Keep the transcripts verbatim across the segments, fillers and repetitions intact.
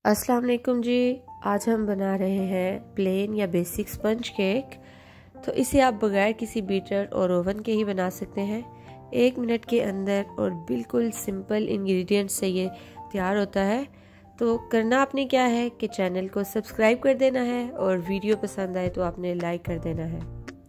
अस्सलाम वालेकुम जी। आज हम बना रहे हैं प्लेन या बेसिक स्पंज केक। तो इसे आप बगैर किसी बीटर और ओवन के ही बना सकते हैं। एक मिनट के अंदर और बिल्कुल सिंपल इंग्रेडिएंट से ये तैयार होता है। तो करना आपने क्या है कि चैनल को सब्सक्राइब कर देना है और वीडियो पसंद आए तो आपने लाइक कर देना है।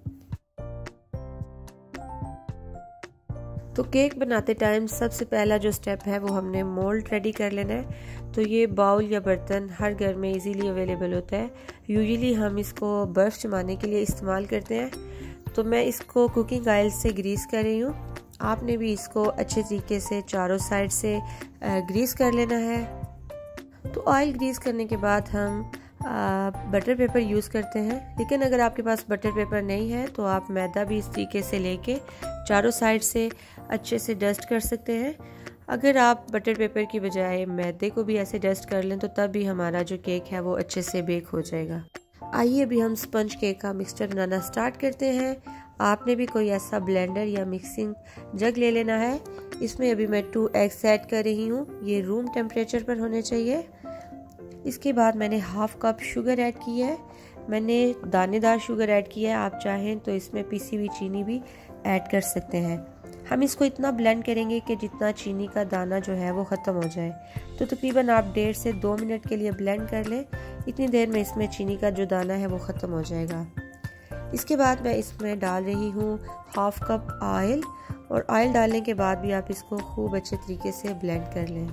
तो केक बनाते टाइम सबसे पहला जो स्टेप है वो हमने मोल्ड रेडी कर लेना है। तो ये बाउल या बर्तन हर घर में इजीली अवेलेबल होता है। यूजुअली हम इसको बर्फ़ जमाने के लिए इस्तेमाल करते हैं। तो मैं इसको कुकिंग ऑयल से ग्रीस कर रही हूँ। आपने भी इसको अच्छे तरीके से चारों साइड से ग्रीस कर लेना है। तो ऑयल ग्रीस करने के बाद हम आ, बटर पेपर यूज़ करते हैं, लेकिन अगर आपके पास बटर पेपर नहीं है तो आप मैदा भी इस तरीके से लेके चारों साइड से अच्छे से डस्ट कर सकते हैं। अगर आप बटर पेपर की बजाय मैदे को भी ऐसे डस्ट कर लें तो तब भी हमारा जो केक है वो अच्छे से बेक हो जाएगा। आइए अभी हम स्पंज केक का मिक्सचर बनाना स्टार्ट करते हैं। आपने भी कोई ऐसा ब्लेंडर या मिक्सिंग जग ले लेना है। इसमें अभी मैं टू एग्स ऐड कर रही हूँ। ये रूम टेम्परेचर पर होने चाहिए। इसके बाद मैंने हाफ कप शुगर ऐड की है। मैंने दानेदार शुगर ऐड किया है। आप चाहें तो इसमें पिसी हुई चीनी भी ऐड कर सकते हैं। हम इसको इतना ब्लेंड करेंगे कि जितना चीनी का दाना जो है वो ख़त्म हो जाए। तो तकरीबन आप डेढ़ से दो मिनट के लिए ब्लेंड कर लें। इतनी देर में इसमें चीनी का जो दाना है वो ख़त्म हो जाएगा। इसके बाद मैं इसमें डाल रही हूँ हाफ कप ऑयल, और ऑयल डालने के बाद भी आप इसको खूब अच्छे तरीके से ब्लेंड कर लें।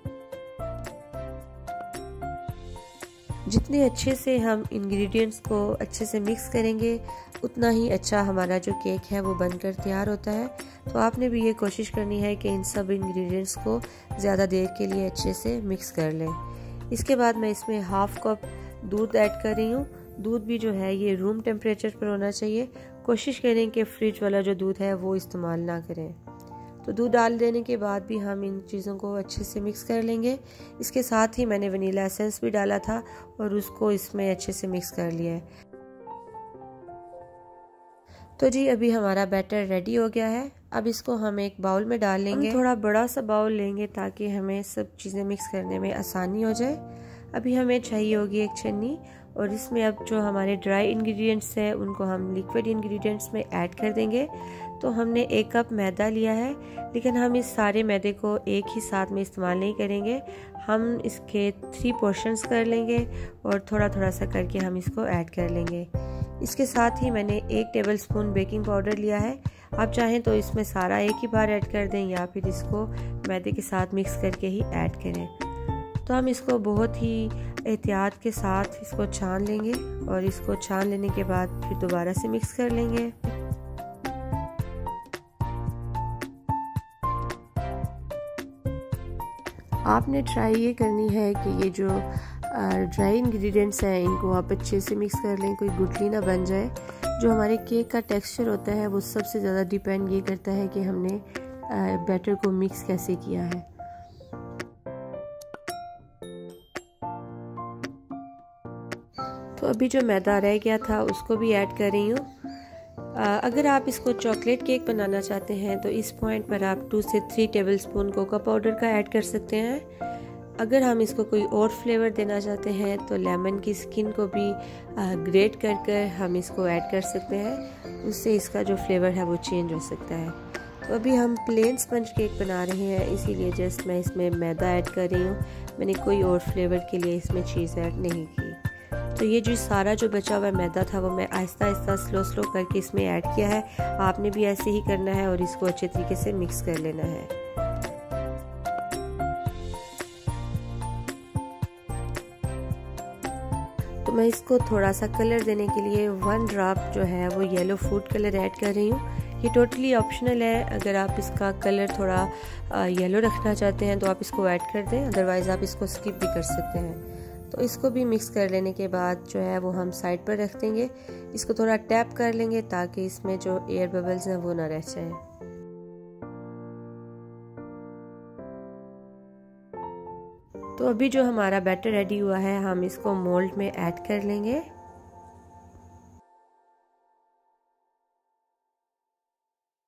जितने अच्छे से हम इंग्रेडिएंट्स को अच्छे से मिक्स करेंगे उतना ही अच्छा हमारा जो केक है वो बनकर तैयार होता है। तो आपने भी ये कोशिश करनी है कि इन सब इंग्रेडिएंट्स को ज़्यादा देर के लिए अच्छे से मिक्स कर लें। इसके बाद मैं इसमें हाफ कप दूध ऐड कर रही हूँ। दूध भी जो है ये रूम टेम्परेचर पर होना चाहिए। कोशिश करें कि फ्रिज वाला जो दूध है वो इस्तेमाल ना करें। तो दूध डाल देने के बाद भी हम इन चीज़ों को अच्छे से मिक्स कर लेंगे। इसके साथ ही मैंने वनीला एसेंस भी डाला था और उसको इसमें अच्छे से मिक्स कर लिया है। तो जी अभी हमारा बैटर रेडी हो गया है। अब इसको हम एक बाउल में डाल लेंगे। हम थोड़ा बड़ा सा बाउल लेंगे ताकि हमें सब चीज़ें मिक्स करने में आसानी हो जाए। अभी हमें चाहिए होगी एक छन्नी, और इसमें अब जो हमारे ड्राई इंग्रेडिएंट्स हैं उनको हम लिक्विड इंग्रेडिएंट्स में ऐड कर देंगे। तो हमने एक कप मैदा लिया है, लेकिन हम इस सारे मैदे को एक ही साथ में इस्तेमाल नहीं करेंगे। हम इसके थ्री पोर्शंस कर लेंगे और थोड़ा थोड़ा सा करके हम इसको ऐड कर लेंगे। इसके साथ ही मैंने एक टेबल स्पून बेकिंग पाउडर लिया है। आप चाहें तो इसमें सारा एक ही बार ऐड कर दें या फिर इसको मैदे के साथ मिक्स करके ही ऐड करें। तो हम इसको बहुत ही एहतियात के साथ इसको छान लेंगे, और इसको छान लेने के बाद फिर दोबारा से मिक्स कर लेंगे। आपने ट्राई ये करनी है कि ये जो ड्राई इंग्रेडिएंट्स हैं इनको आप अच्छे से मिक्स कर लें, कोई गुठली ना बन जाए। जो हमारे केक का टेक्सचर होता है वो सबसे ज़्यादा डिपेंड ये करता है कि हमने बैटर को मिक्स कैसे किया है। तो अभी जो मैदा रह गया था उसको भी ऐड कर रही हूँ। अगर आप इसको चॉकलेट केक बनाना चाहते हैं तो इस पॉइंट पर आप टू से थ्री टेबलस्पून कोको पाउडर का ऐड कर सकते हैं। अगर हम इसको कोई और फ्लेवर देना चाहते हैं तो लेमन की स्किन को भी ग्रेट कर कर हम इसको ऐड कर सकते हैं। उससे इसका जो फ्लेवर है वो चेंज हो सकता है। तो अभी हम प्लेन स्पंज केक बना रहे हैं, इसीलिए जस्ट मैं इसमें मैदा ऐड कर रही हूँ। मैंने कोई और फ्लेवर के लिए इसमें चीज़ ऐड नहीं की। तो ये जो सारा जो बचा हुआ मैदा था वो मैं आहिस्ता आहिस्ता स्लो स्लो करके इसमें ऐड किया है। आपने भी ऐसे ही करना है और इसको अच्छे तरीके से मिक्स कर लेना है। तो मैं इसको थोड़ा सा कलर देने के लिए वन ड्रॉप जो है वो येलो फूड कलर ऐड कर रही हूँ। ये टोटली ऑप्शनल है। अगर आप इसका कलर थोड़ा येलो रखना चाहते हैं तो आप इसको ऐड कर दें, अदरवाइज़ आप इसको स्किप भी कर सकते हैं। तो इसको भी मिक्स कर लेने के बाद जो है वो हम साइड पर रख देंगे। इसको थोड़ा टैप कर लेंगे ताकि इसमें जो एयर बबल्स हैं वो ना रह जाए। तो अभी जो हमारा बैटर रेडी हुआ है हम इसको मोल्ड में ऐड कर लेंगे।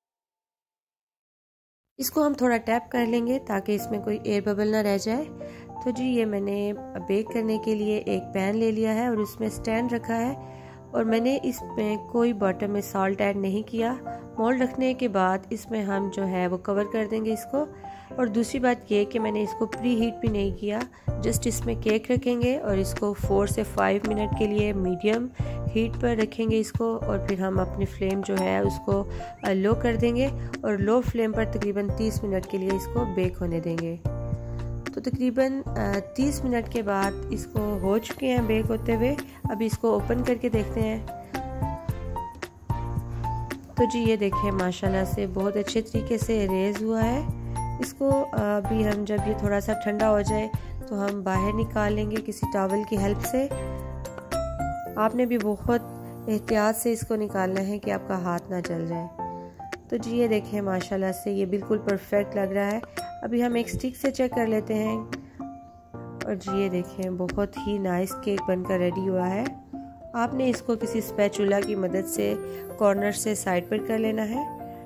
इसको हम थोड़ा टैप कर लेंगे ताकि इसमें कोई एयर बबल ना रह जाए। तो जी ये मैंने बेक करने के लिए एक पैन ले लिया है और उसमें स्टैंड रखा है और मैंने इसमें कोई बॉटम में सॉल्ट ऐड नहीं किया। मोल्ड रखने के बाद इसमें हम जो है वो कवर कर देंगे इसको। और दूसरी बात ये कि मैंने इसको प्री हीट भी नहीं किया, जस्ट इसमें केक रखेंगे और इसको फोर से फाइव मिनट के लिए मीडियम हीट पर रखेंगे इसको। और फिर हम अपनी फ्लेम जो है उसको लो कर देंगे और लो फ्लेम पर तकरीबन तीस मिनट के लिए इसको बेक होने देंगे। तो तकरीबन तीस मिनट के बाद इसको हो चुके हैं बेक होते हुए। अब इसको ओपन करके देखते हैं। तो जी ये देखें माशाल्लाह से बहुत अच्छे तरीके से रेज हुआ है। इसको अभी हम जब ये थोड़ा सा ठंडा हो जाए तो हम बाहर निकाल लेंगे किसी टॉवल की हेल्प से। आपने भी बहुत एहतियात से इसको निकालना है कि आपका हाथ ना जल जाए। तो जी ये देखें माशाल्लाह से ये बिल्कुल परफेक्ट लग रहा है। अभी हम एक स्टिक से चेक कर लेते हैं और जी ये देखें बहुत ही नाइस केक बनकर रेडी हुआ है। आपने इसको किसी स्पैचुला की मदद से कॉर्नर से साइड पर कर लेना है।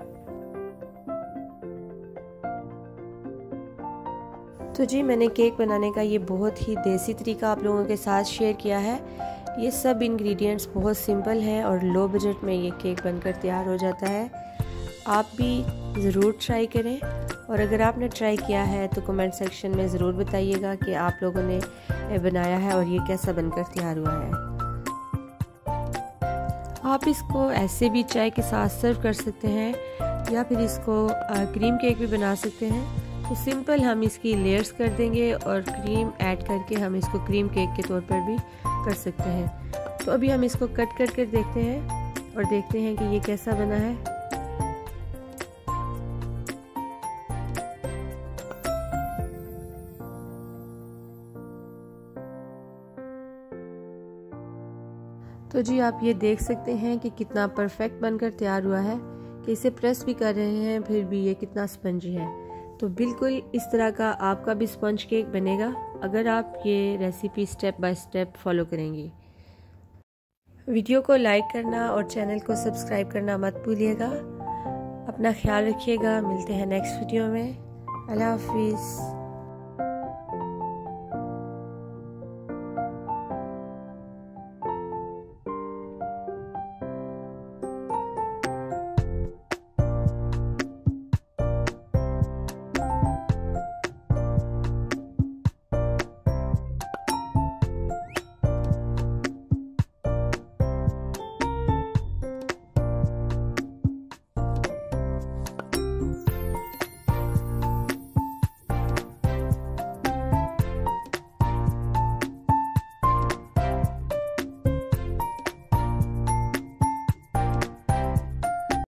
तो जी मैंने केक बनाने का ये बहुत ही देसी तरीका आप लोगों के साथ शेयर किया है। ये सब इंग्रेडिएंट्स बहुत सिंपल हैं और लो बजट में ये केक बनकर तैयार हो जाता है। आप भी ज़रूर ट्राई करें और अगर आपने ट्राई किया है तो कमेंट सेक्शन में ज़रूर बताइएगा कि आप लोगों ने बनाया है और ये कैसा बनकर तैयार हुआ है। आप इसको ऐसे भी चाय के साथ सर्व कर सकते हैं या फिर इसको क्रीम केक भी बना सकते हैं। तो सिंपल हम इसकी लेयर्स कर देंगे और क्रीम ऐड करके हम इसको क्रीम केक के तौर पर भी कर सकते हैं। तो अभी हम इसको कट कर कर देखते हैं और देखते हैं कि ये कैसा बना है। तो जी आप ये देख सकते हैं कि कितना परफेक्ट बनकर तैयार हुआ है कि इसे प्रेस भी कर रहे हैं फिर भी ये कितना स्पंजी है। तो बिल्कुल इस तरह का आपका भी स्पंज केक बनेगा अगर आप ये recipe step by step follow करेंगी। वीडियो को लाइक करना और चैनल को सब्सक्राइब करना मत भूलिएगा। अपना ख्याल रखिएगा। मिलते हैं नेक्स्ट वीडियो में। अल्लाह हाफिज़।